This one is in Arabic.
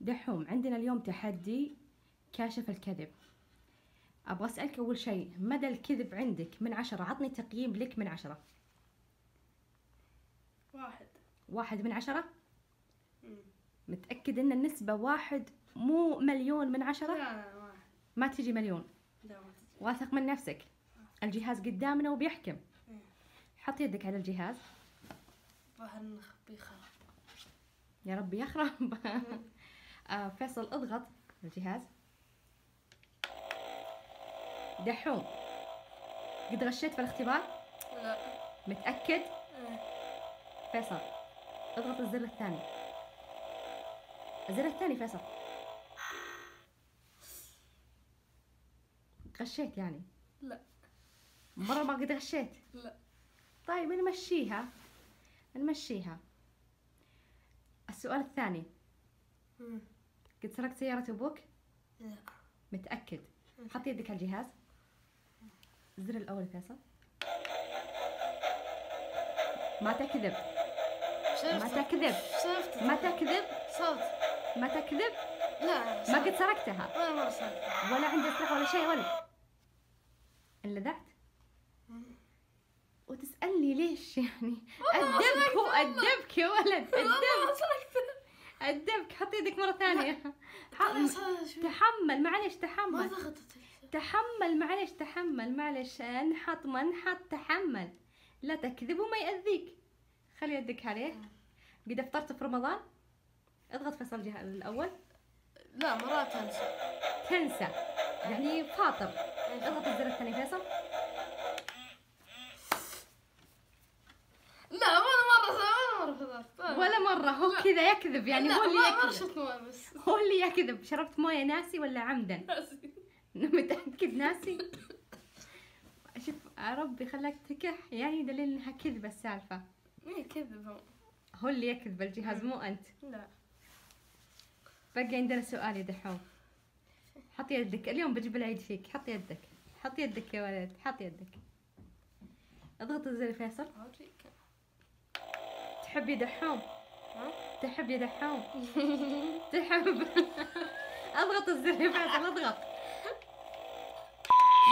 دحوم، عندنا اليوم تحدي كاشف الكذب. ابغى اسالك اول شيء، مدى الكذب عندك من 10؟ عطني تقييم لك من 10. 1. 1 من 10؟ متأكد ان النسبة 1 مو مليون من 10؟ لا 1. ما تجي مليون. لا ما تجي. واثق من نفسك؟ الجهاز قدامنا وبيحكم. حط يدك على الجهاز. ظهر نخبي خرب. يا ربي يخرب. فيصل اضغط الجهاز. دحوم، قد غشيت في الاختبار؟ لا. متأكد؟ فيصل اضغط الزر الثاني. الزر الثاني فيصل. غشيت يعني؟ لا. مرة ما قد غشيت؟ لا. طيب نمشيها. السؤال الثاني، قد سرقت سيارة أبوك؟ لا. متأكد؟ حط يدك على الجهاز. الزر الأول فيصل. ما تكذب. ما تكذب. صوت. ما تكذب. لا. ما قد سرقتها ولا مرة سرقتها. ولا عندي أسلحة ولا شيء ولا انلذعت. وتسألني ليش يعني؟ أدبك يا ولد، أدبك. حط يدك مرة ثانية. تحمل معلش، ما ضغطت. تحمل معلش. انحط ما انحط، تحمل. لا تكذب وما يأذيك. خلي يدك عليه. قد افطرت في رمضان؟ اضغط فيصل الأول. لا مرات تنسى يعني فاطر. اضغط الزر الثاني فيصل. لا ولا مرة. هو كذا يكذب يعني. هو اللي يكذب. بس. هو اللي يكذب. شربت مويه ناسي ولا عمدا؟ متأكد ناسي؟ شوف ربي خلاك تكح يعني دليل انها كذبة السالفة. مين كذب؟ هو اللي يكذب الجهاز مو انت. لا. بقى عندنا سؤال يا دحوم. حط يدك، اليوم بجيب العيد فيك. حط يدك يا ولد، حط يدك. اضغط الزر فيصل. تحب يا دحوم؟ تحب. اضغط الزر يا فيصل، اضغط.